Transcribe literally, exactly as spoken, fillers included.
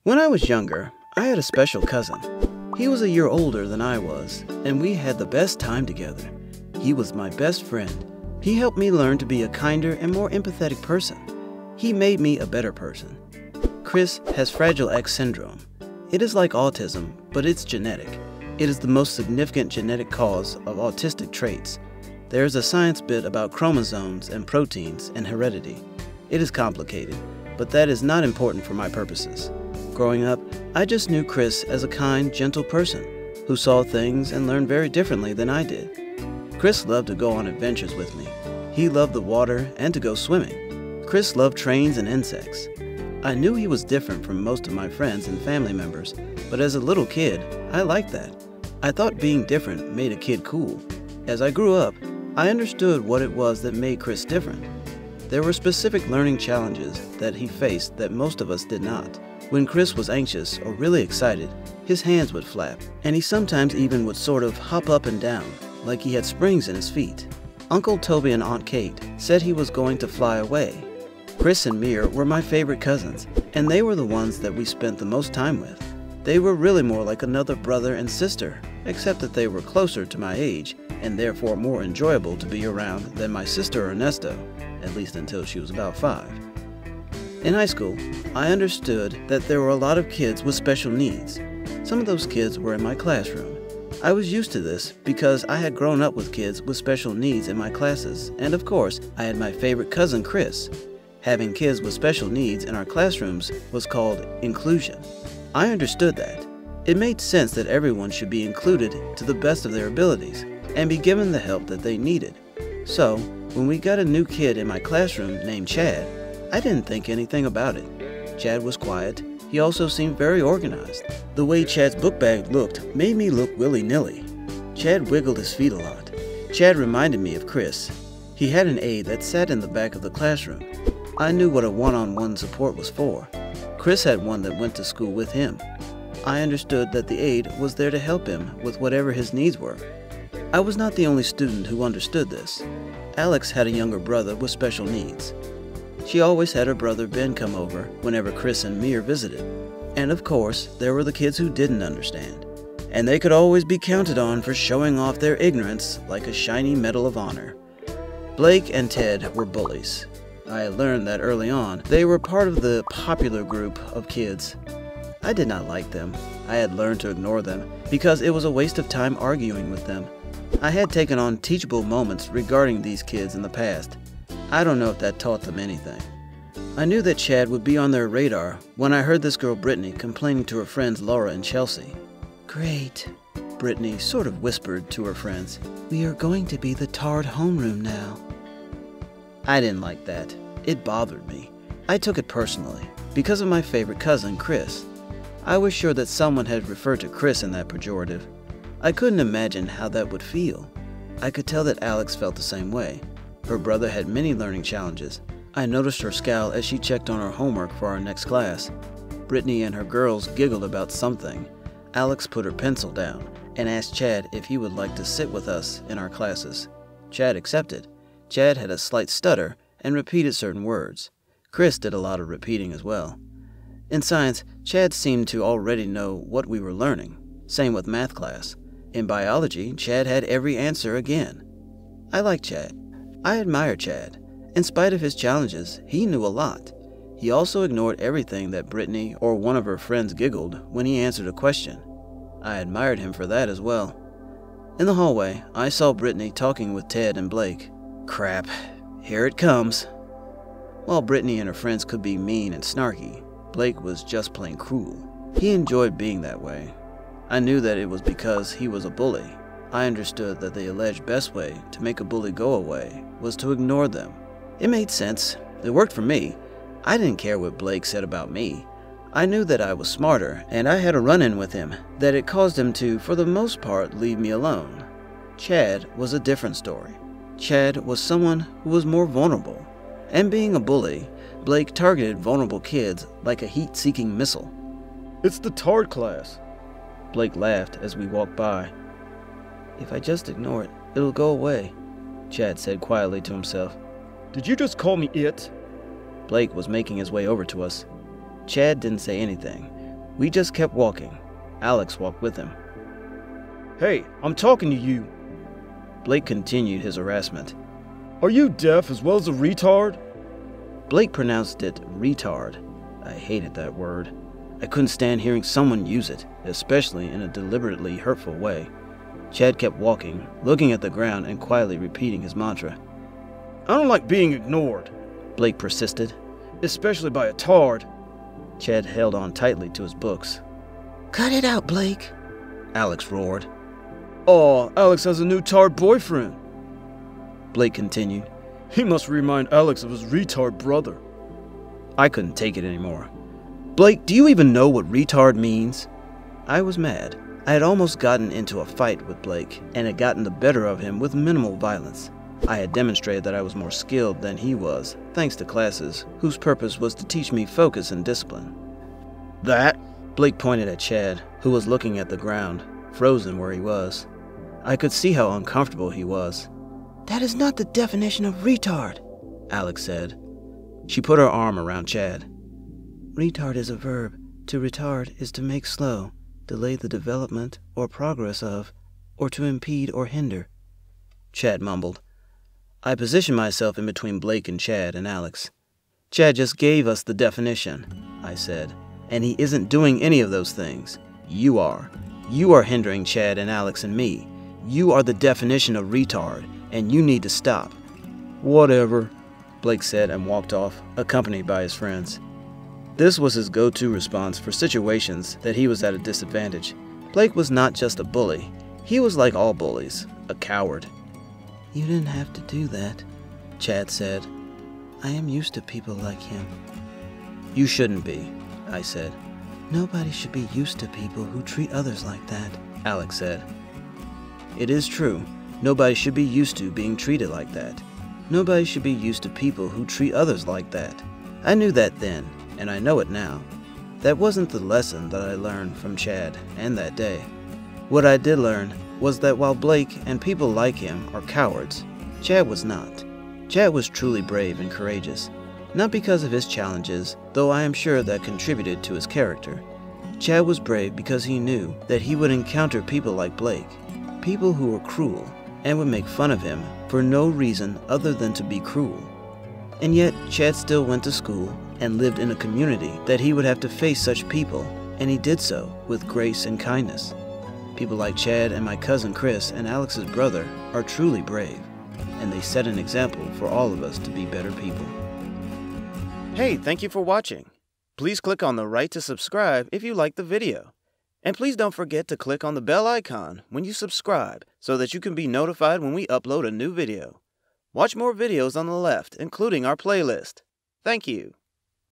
When I was younger, I had a special cousin. He was a year older than I was, and we had the best time together. He was my best friend. He helped me learn to be a kinder and more empathetic person. He made me a better person. Chris has Fragile X syndrome. It is like autism, but it's genetic. It is the most significant genetic cause of autistic traits. There is a science bit about chromosomes and proteins and heredity. It is complicated, but that is not important for my purposes. Growing up, I just knew Chris as a kind, gentle person who saw things and learned very differently than I did. Chris loved to go on adventures with me. He loved the water and to go swimming. Chris loved trains and insects. I knew he was different from most of my friends and family members, but as a little kid, I liked that. I thought being different made a kid cool. As I grew up, I understood what it was that made Chris different. There were specific learning challenges that he faced that most of us did not. When Chris was anxious or really excited, his hands would flap, and he sometimes even would sort of hop up and down, like he had springs in his feet. Uncle Toby and Aunt Kate said he was going to fly away. Chris and Mir were my favorite cousins, and they were the ones that we spent the most time with. They were really more like another brother and sister, except that they were closer to my age, and therefore more enjoyable to be around than my sister Ernesto, at least until she was about five. In high school, I understood that there were a lot of kids with special needs. Some of those kids were in my classroom. I was used to this because I had grown up with kids with special needs in my classes, and of course, I had my favorite cousin Chris. Having kids with special needs in our classrooms was called inclusion. I understood that. It made sense that everyone should be included to the best of their abilities and be given the help that they needed. So, when we got a new kid in my classroom named Chad, I didn't think anything about it. Chad was quiet. He also seemed very organized. The way Chad's book bag looked made me look willy-nilly. Chad wiggled his feet a lot. Chad reminded me of Chris. He had an aide that sat in the back of the classroom. I knew what a one-on-one support was for. Chris had one that went to school with him. I understood that the aide was there to help him with whatever his needs were. I was not the only student who understood this. Alex had a younger brother with special needs. She always had her brother Ben come over whenever Chris and Mir visited. And of course, there were the kids who didn't understand. And they could always be counted on for showing off their ignorance like a shiny medal of honor. Blake and Ted were bullies. I had learned that early on. They were part of the popular group of kids. I did not like them. I had learned to ignore them because it was a waste of time arguing with them. I had taken on teachable moments regarding these kids in the past. I don't know if that taught them anything. I knew that Chad would be on their radar when I heard this girl Brittany complaining to her friends Laura and Chelsea. "Great," Brittany sort of whispered to her friends. "We are going to be the tarred homeroom now." I didn't like that. It bothered me. I took it personally, because of my favorite cousin, Chris. I was sure that someone had referred to Chris in that pejorative. I couldn't imagine how that would feel. I could tell that Alex felt the same way. Her brother had many learning challenges. I noticed her scowl as she checked on her homework for our next class. Brittany and her girls giggled about something. Alex put her pencil down and asked Chad if he would like to sit with us in our classes. Chad accepted. Chad had a slight stutter and repeated certain words. Chris did a lot of repeating as well. In science, Chad seemed to already know what we were learning. Same with math class. In biology, Chad had every answer again. I liked Chad. I admired Chad. In spite of his challenges, he knew a lot. He also ignored everything that Brittany or one of her friends giggled when he answered a question. I admired him for that as well. In the hallway, I saw Brittany talking with Ted and Blake. Crap, here it comes. While Brittany and her friends could be mean and snarky, Blake was just plain cruel. He enjoyed being that way. I knew that it was because he was a bully. I understood that the alleged best way to make a bully go away was to ignore them. It made sense. It worked for me. I didn't care what Blake said about me. I knew that I was smarter, and I had a run-in with him that it caused him to, for the most part, leave me alone. Chad was a different story. Chad was someone who was more vulnerable. And being a bully, Blake targeted vulnerable kids like a heat-seeking missile. "It's the Tard class." Blake laughed as we walked by. "If I just ignore it, it'll go away," Chad said quietly to himself. "Did you just call me it?" Blake was making his way over to us. Chad didn't say anything. We just kept walking. Alex walked with him. "Hey, I'm talking to you." Blake continued his harassment. "Are you deaf as well as a retard?" Blake pronounced it retard. I hated that word. I couldn't stand hearing someone use it, especially in a deliberately hurtful way. Chad kept walking, looking at the ground and quietly repeating his mantra. "I don't like being ignored," Blake persisted, "especially by a tard." Chad held on tightly to his books. "Cut it out, Blake," Alex roared. "Aw, Alex has a new tard boyfriend," Blake continued. "He must remind Alex of his retard brother." I couldn't take it anymore. "Blake, do you even know what retard means?" I was mad. I had almost gotten into a fight with Blake and had gotten the better of him with minimal violence. I had demonstrated that I was more skilled than he was, thanks to classes whose purpose was to teach me focus and discipline. "That?" Blake pointed at Chad, who was looking at the ground, frozen where he was. I could see how uncomfortable he was. "That is not the definition of retard," Alex said. She put her arm around Chad. "Retard is a verb. To retard is to make slow, delay the development or progress of, or to impede or hinder." Chad mumbled. I positioned myself in between Blake and Chad and Alex. "Chad just gave us the definition," I said, "and he isn't doing any of those things. You are. You are hindering Chad and Alex and me. You are the definition of retard, and you need to stop." "Whatever," Blake said and walked off, accompanied by his friends. This was his go-to response for situations that he was at a disadvantage. Blake was not just a bully. He was like all bullies, a coward. "You didn't have to do that," Chad said. "I am used to people like him." "You shouldn't be," I said. "Nobody should be used to people who treat others like that," Alex said. It is true. Nobody should be used to being treated like that. Nobody should be used to people who treat others like that. I knew that then, and I know it now. That wasn't the lesson that I learned from Chad and that day. What I did learn was that while Blake and people like him are cowards, Chad was not. Chad was truly brave and courageous, not because of his challenges, though I am sure that contributed to his character. Chad was brave because he knew that he would encounter people like Blake, people who were cruel and would make fun of him for no reason other than to be cruel. And yet, Chad still went to school and lived in a community that he would have to face such people, and he did so with grace and kindness. People like Chad and my cousin Chris and Alex's brother are truly brave, and they set an example for all of us to be better people. Hey, thank you for watching. Please click on the right to subscribe if you liked the video. And please don't forget to click on the bell icon when you subscribe so that you can be notified when we upload a new video. Watch more videos on the left, including our playlist. Thank you.